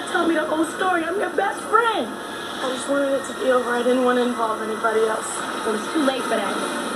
tell me the whole story. I'm your best friend. I just wanted it to be over. I didn't want to involve anybody else. It was too late for that.